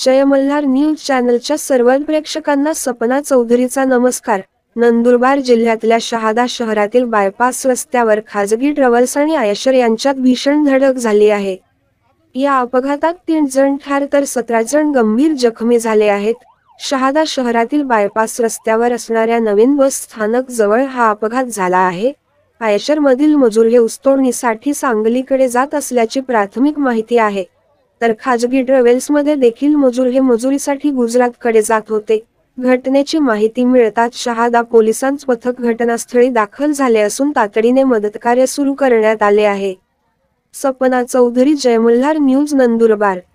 जय Malhar news चॅनलच्या सर्व प्रेक्षकांना सपना चौधरीचा नमस्कार। नंदुरबार जिल्ह्यातल्या शहादा शहरातील बायपास रस्त्यावर खाजगी ट्रॅव्हल्स आणि आयशर यांच्यात भीषण धडक झाली आहे। या अपघातात 3 जण ठार तर 17 जण गंभीर जखमी झाले आहेत। शहादा शहरातील बायपास रस्त्यावर असणाऱ्या नवीन बस स्थानक जवळ हा अपघात झाला आहे। आयशर मधील मजूर हे ऊसतोडणीसाठी सांगलीकडे जात असल्याची प्राथमिक माहिती आहे। तर खाजगी ट्रॅव्हल्समध्ये देखील मजूर हे मजुरीसाठी गुजरातकडे जात होते। घटनेची माहिती मिळताच शहादा पोलिसांचे पथक घटनास्थळी दाखल झाले असून तातडीने मदतकार्य सुरू करण्यात आले आहे। सपना चौधरी, जय मल्हार न्यूज, नंदुरबार।